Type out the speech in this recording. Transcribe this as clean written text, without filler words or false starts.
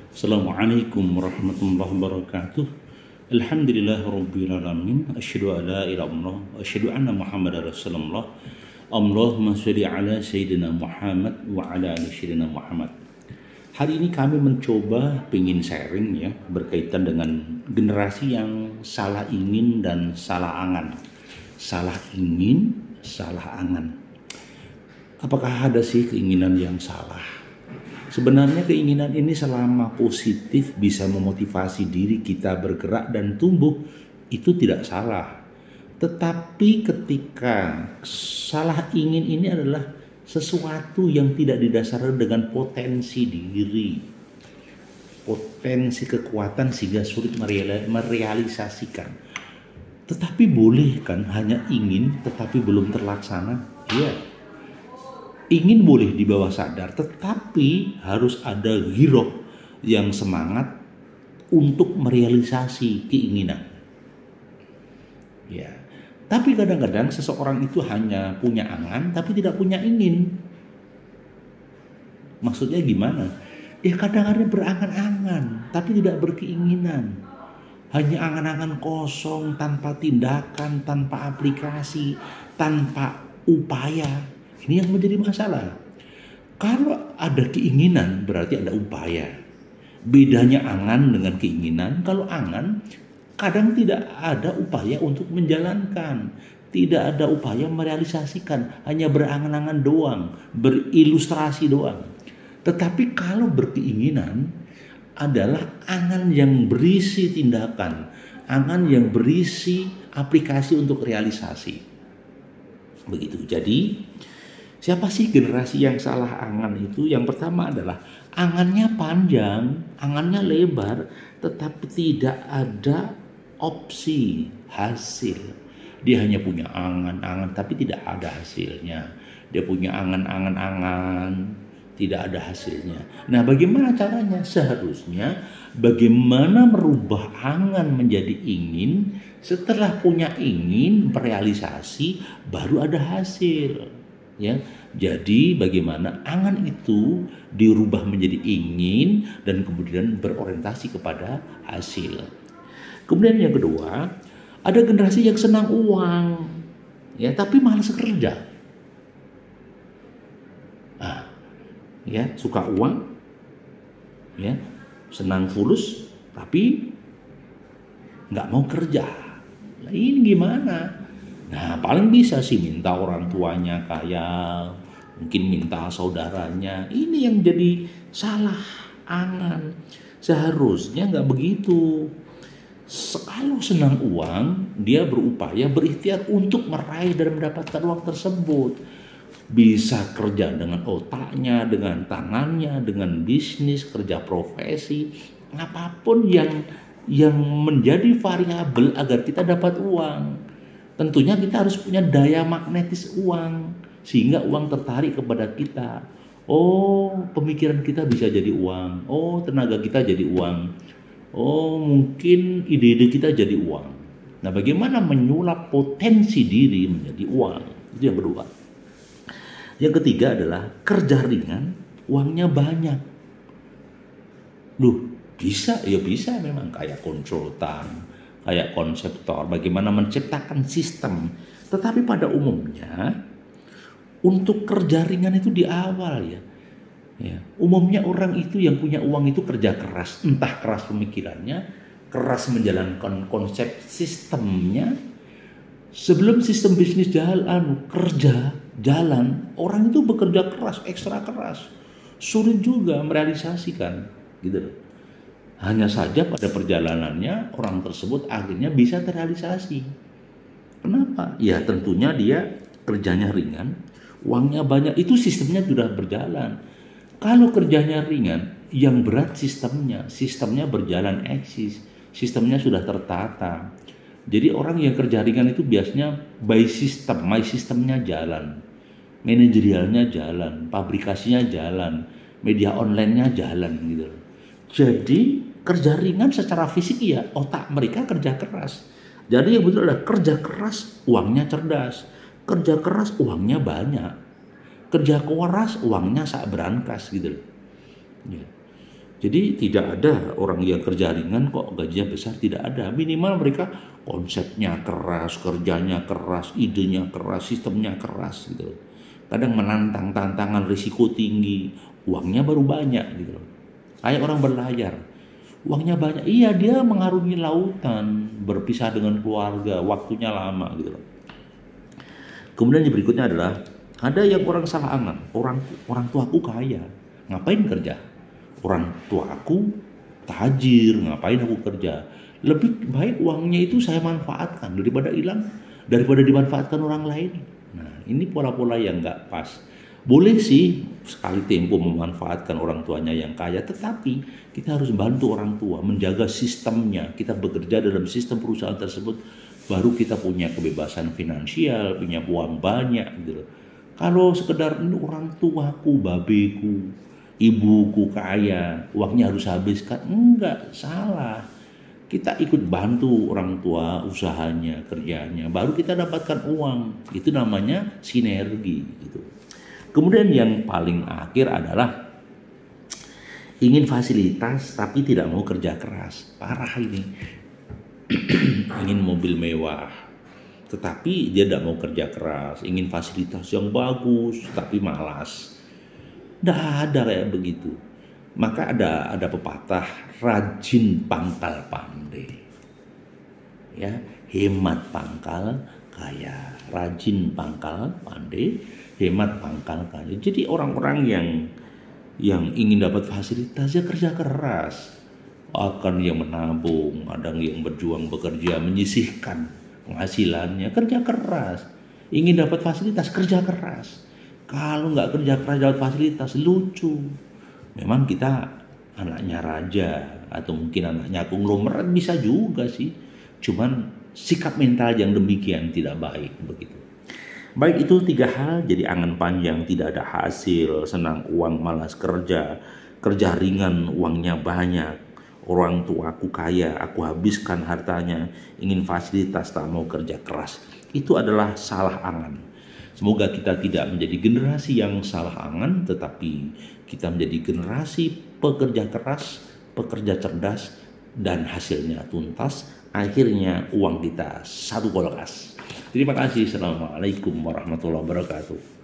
Assalamualaikum warahmatullahi wabarakatuh. Alhamdulillah rabbil alamin. Asyhadu an la ilaha illallah wa asyhadu anna Muhammadar Rasulullah. Allahumma shalli ala sayyidina Muhammad wa ala ali sayyidina Muhammad. Hari ini kami mencoba pengen sharing ya berkaitan dengan generasi yang salah ingin dan salah angan. Salah ingin, salah angan. Apakah ada sih keinginan yang salah? Sebenarnya keinginan ini selama positif bisa memotivasi diri kita bergerak dan tumbuh, itu tidak salah. Tetapi ketika salah ingin ini adalah sesuatu yang tidak didasarkan dengan potensi diri, potensi kekuatan sehingga sulit merealisasikan. Tetapi boleh kan hanya ingin tetapi belum terlaksana? Iya. Ingin boleh di bawah sadar, tetapi harus ada giroh yang semangat untuk merealisasi keinginan. Ya, tapi kadang-kadang seseorang itu hanya punya angan, tapi tidak punya ingin. Maksudnya gimana? Ya kadang-kadang berangan-angan, tapi tidak berkeinginan. Hanya angan-angan kosong, tanpa tindakan, tanpa aplikasi, tanpa upaya. Ini yang menjadi masalah. Kalau ada keinginan berarti ada upaya. Bedanya angan dengan keinginan, kalau angan kadang tidak ada upaya untuk menjalankan. Tidak ada upaya merealisasikan, hanya berangan-angan doang, berilustrasi doang. Tetapi kalau berkeinginan adalah angan yang berisi tindakan, angan yang berisi aplikasi untuk realisasi. Begitu. Jadi siapa sih generasi yang salah angan itu? Yang pertama adalah angannya panjang, angannya lebar, tetapi tidak ada opsi hasil. Dia hanya punya angan-angan, tapi tidak ada hasilnya. Dia punya angan-angan, tidak ada hasilnya. Nah, bagaimana caranya? Seharusnya bagaimana merubah angan menjadi ingin. Setelah punya ingin, berealisasi, baru ada hasil. Ya, jadi bagaimana angan itu dirubah menjadi ingin dan kemudian berorientasi kepada hasil. Kemudian yang kedua, ada generasi yang senang uang, ya tapi malas kerja. Nah, ya suka uang, ya senang fulus, tapi nggak mau kerja. Nah, ini gimana? Nah, paling bisa sih minta orang tuanya kaya, mungkin minta saudaranya. Ini yang jadi salah angan. Seharusnya nggak begitu. Kalau senang uang, dia berupaya berikhtiar untuk meraih dan mendapatkan uang tersebut. Bisa kerja dengan otaknya, dengan tangannya, dengan bisnis, kerja profesi, apapun yang menjadi variabel agar kita dapat uang. Tentunya kita harus punya daya magnetis uang sehingga uang tertarik kepada kita. Oh, pemikiran kita bisa jadi uang. Oh, tenaga kita jadi uang. Oh, mungkin ide-ide kita jadi uang. Nah, bagaimana menyulap potensi diri menjadi uang? Itu yang kedua. Yang ketiga adalah kerja ringan, uangnya banyak. Loh, bisa? Ya bisa memang kayak konsultan, kayak konseptor, bagaimana menciptakan sistem. Tetapi pada umumnya untuk kerja ringan itu di awal ya. Umumnya orang itu yang punya uang itu kerja keras, entah keras pemikirannya, keras menjalankan konsep sistemnya. Sebelum sistem bisnis jalan, orang itu bekerja keras, ekstra keras, sulit juga merealisasikan, gitu loh. Hanya saja pada perjalanannya orang tersebut akhirnya bisa terrealisasi. Kenapa? Ya tentunya dia kerjanya ringan, uangnya banyak, itu sistemnya sudah berjalan. Kalau kerjanya ringan, yang berat sistemnya berjalan eksis, sistemnya sudah tertata. Jadi orang yang kerja ringan itu biasanya by system, my sistemnya jalan, manajerialnya jalan, pabrikasinya jalan, media online-nya jalan gitu. Jadi kerja ringan secara fisik ya, otak mereka kerja keras. Jadi yang betul adalah kerja keras, uangnya cerdas. Kerja keras, uangnya banyak. Kerja keras, uangnya sak berangkas gitu. Ya. Jadi tidak ada orang yang kerja ringan kok gajinya besar, tidak ada. Minimal mereka konsepnya keras, kerjanya keras, idenya keras, sistemnya keras gitu. Kadang menantang, tantangan, risiko tinggi, uangnya baru banyak gitu loh. Kayak orang berlayar, uangnya banyak, iya dia mengarungi lautan, berpisah dengan keluarga, waktunya lama gitu loh. Kemudian yang berikutnya adalah ada yang orang salah angan, orang tuaku kaya, ngapain kerja? Orang tuaku tajir, ngapain aku kerja? Lebih baik uangnya itu saya manfaatkan daripada hilang, daripada dimanfaatkan orang lain. Nah, ini pola-pola yang nggak pas. Boleh sih sekali tempo memanfaatkan orang tuanya yang kaya, tetapi kita harus bantu orang tua menjaga sistemnya. Kita bekerja dalam sistem perusahaan tersebut, baru kita punya kebebasan finansial, punya uang banyak gitu loh. Kalau sekedar ini orang tuaku, babeku, ibuku kaya, uangnya harus habiskan, enggak, salah. Kita ikut bantu orang tua usahanya, kerjanya, baru kita dapatkan uang. Itu namanya sinergi gitu. Kemudian yang paling akhir adalah ingin fasilitas tapi tidak mau kerja keras. Parah ini. Ingin mobil mewah tetapi dia tidak mau kerja keras, ingin fasilitas yang bagus tapi malas. Tidak ada kayak begitu. Maka ada pepatah, rajin pangkal pandai, ya, hemat pangkal kaya. Rajin pangkal pandai, hemat pangkal kaya. Jadi orang-orang yang ingin dapat fasilitas ya kerja keras. Akan yang menabung, ada yang berjuang bekerja, menyisihkan penghasilannya, kerja keras. Ingin dapat fasilitas, kerja keras. Kalau nggak kerja keras dapat fasilitas, lucu. Memang kita anaknya raja atau mungkin anaknya konglomerat bisa juga sih. Cuman sikap mental yang demikian tidak baik begitu. Baik, itu 3 hal. Jadi angan panjang, tidak ada hasil, senang uang, malas kerja, kerja ringan, uangnya banyak. Orang tuaku kaya, aku habiskan hartanya, ingin fasilitas, tak mau kerja keras. Itu adalah salah angan. Semoga kita tidak menjadi generasi yang salah angan, tetapi kita menjadi generasi pekerja keras, pekerja cerdas, dan hasilnya tuntas. Akhirnya uang kita satu kulkas. Terima kasih. Assalamualaikum warahmatullahi wabarakatuh.